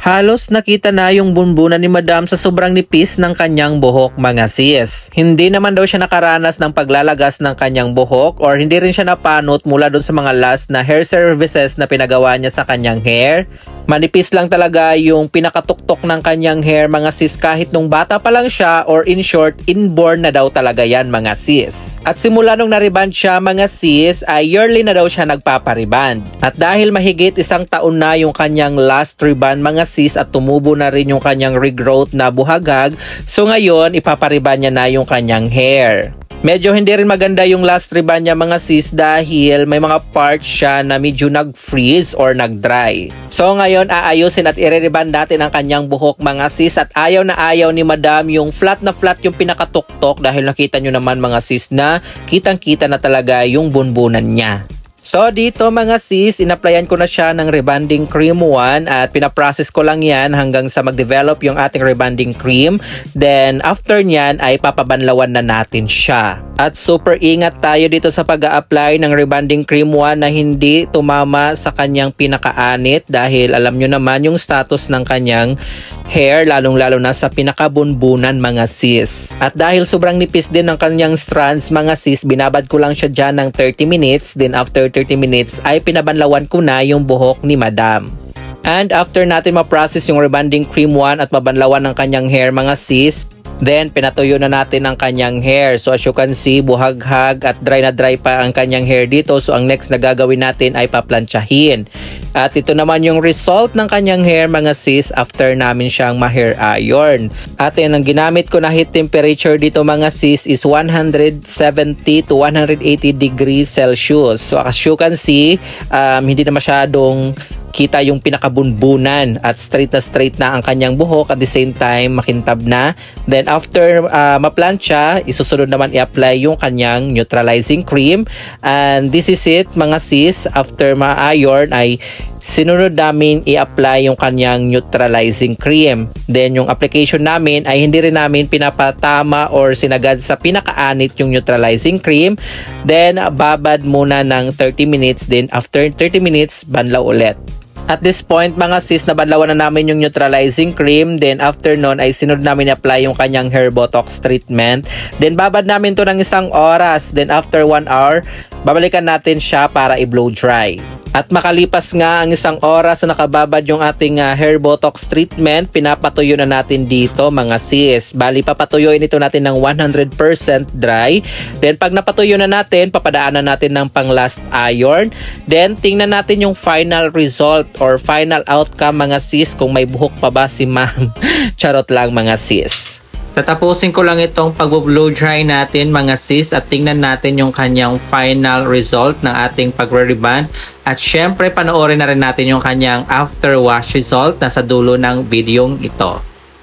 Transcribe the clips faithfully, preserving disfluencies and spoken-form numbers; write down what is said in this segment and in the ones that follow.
Halos nakita na yung bunbunan ni Madam sa sobrang nipis ng kanyang buhok, mga sis. Hindi naman daw siya nakaranas ng paglalagas ng kanyang buhok or hindi rin siya napanot mula dun sa mga last na hair services na pinagawa niya sa kanyang hair. Manipis lang talaga yung pinakatuktok ng kanyang hair, mga sis, kahit nung bata pa lang siya, or in short, inborn na daw talaga yan, mga sis. At simula nung nariband siya, mga sis, ay yearly na daw siya nagpapariband. At dahil mahigit isang taon na yung kanyang last riband, mga sis, at tumubo na rin yung kanyang regrowth na buhagag, so ngayon ipapariban niya na yung kanyang hair. Medyo hindi rin maganda yung last riband niya, mga sis, dahil may mga parts siya na medyo nag-freeze or nag-dry. So ngayon aayusin at i-reband natin ang kanyang buhok, mga sis, at ayaw na ayaw ni Madam yung flat na flat yung pinakatuktok dahil nakita nyo naman, mga sis, na kitang-kita na talaga yung bunbunan niya. So dito, mga sis, inaplayan ko na siya ng rebanding cream one at pinaprocess ko lang yan hanggang sa mag-develop yung ating rebanding cream. Then after nyan ay papabanlawan na natin siya. At super ingat tayo dito sa pag-a-apply ng rebanding cream one na hindi tumama sa kanyang pinakaanit dahil alam nyo naman yung status ng kanyang hair, lalong-lalo na sa pinakabunbunan, mga sis. At dahil sobrang nipis din ng kanyang strands, mga sis, binabad ko lang siya dyan ng thirty minutes. Then after thirty minutes ay pinabanlawan ko na yung buhok ni Madam. And after natin ma-process yung rebanding cream one at mabanlawan ng kanyang hair, mga sis, then pinatuyo na natin ang kanyang hair. So as you can see, buhaghag at dry na dry pa ang kanyang hair dito. So ang next na gagawin natin ay paplantsahin. At ito naman yung result ng kanyang hair, mga sis, after namin siyang ma-hair iron. At yan, ang ginamit ko na heat temperature dito, mga sis, is one seventy to one eighty degrees Celsius. So as you can see, um, hindi na masyadong kita yung pinakabunbunan at straight na straight na ang kanyang buhok, at the same time makintab na. Then after uh, maplansya, isusunod naman i-apply yung kanyang neutralizing cream. And this is it, mga sis. After ma-iron ay sinunod namin i-apply yung kanyang neutralizing cream. Then yung application namin ay hindi rin namin pinapatama or sinagad sa pinakaanit yung neutralizing cream. Then babad muna ng thirty minutes. Then after thirty minutes, banlaw ulit. At this point, mga sis, nabanlawan na namin yung neutralizing cream. Then after nun ay sinunod namin apply yung kanyang hair botox treatment. Then babad namin to ng isang oras. Then after one hour, babalikan natin siya para i-blow dry. At makalipas nga ang isang oras na nakababad yung ating uh, hair botox treatment, pinapatuyo na natin dito, mga sis. Bali, papatuyuin ito natin ng one hundred percent dry. Then pag napatuyo na natin, papadaanan natin ng pang last iron. Then tingnan natin yung final result or final outcome, mga sis, kung may buhok pa ba si ma'am. Charot lang, mga sis. Tatapusin ko lang itong pag-blow dry natin, mga sis, at tingnan natin yung kanyang final result ng ating pagre-reband. At syempre, panoorin na rin natin yung kanyang after wash result na sa dulo ng videong ito.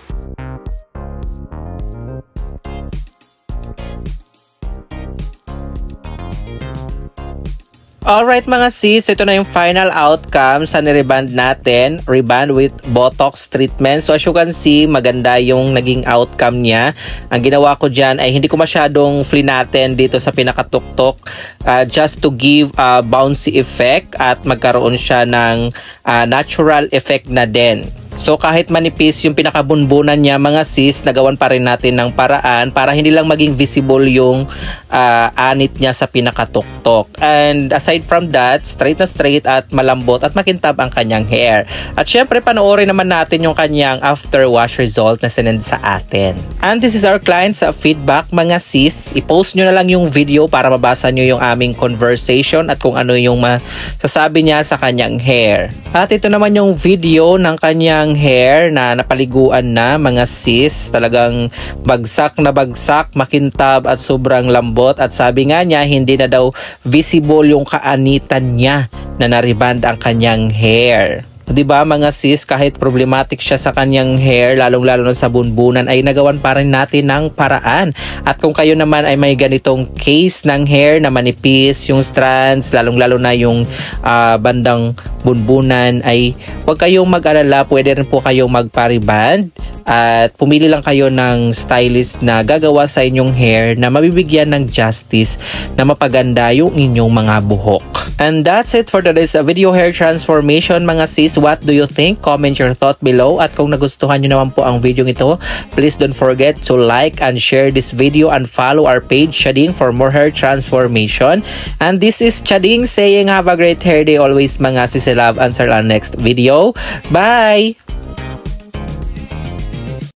Alright, mga sis, ito na yung final outcome sa nireband natin. Reband with botox treatment. So as you can see, maganda yung naging outcome niya. Ang ginawa ko dyan ay hindi ko masyadong flinaten dito sa pinakatuktok, uh, just to give a bouncy effect at magkaroon siya ng uh, natural effect na din. So kahit manipis yung pinakabunbunan niya, mga sis, nagawan pa rin natin ng paraan para hindi lang maging visible yung uh, anit niya sa pinakatuktok. And aside from that, straight na straight at malambot at makintab ang kanyang hair. At syempre, panoorin naman natin yung kanyang after wash result na sinend sa atin. And this is our client's uh, feedback, mga sis. I-post nyo na lang yung video para mabasa nyo yung aming conversation at kung ano yung masasabi niya sa kanyang hair. At ito naman yung video ng kanyang hair na napaliguan na, mga sis. Talagang bagsak na bagsak, makintab at sobrang lambot. At sabi nga niya, hindi na daw visible yung kaanitan niya na nariband ang kanyang hair. Diba, mga sis, kahit problematic siya sa kanyang hair, lalong-lalo na sa bunbunan, ay nagawan pa rin natin ng paraan. At kung kayo naman ay may ganitong case ng hair na manipis yung strands, lalong-lalo na yung uh, bandang bunbunan, ay huwag kayong mag-alala, pwede rin po kayong magpariband. At pumili lang kayo ng stylist na gagawa sa inyong hair na mabibigyan ng justice na mapaganda yung inyong mga buhok. And that's it for today's video hair transformation, mga sis. what do you think? Comment your thought below. At kung nagustuhan nyo naman po ang video ito, please don't forget to like and share this video and follow our page Chading for more hair transformation. And this is Chading saying have a great hair day always mga sis. I love answer our next video. Bye!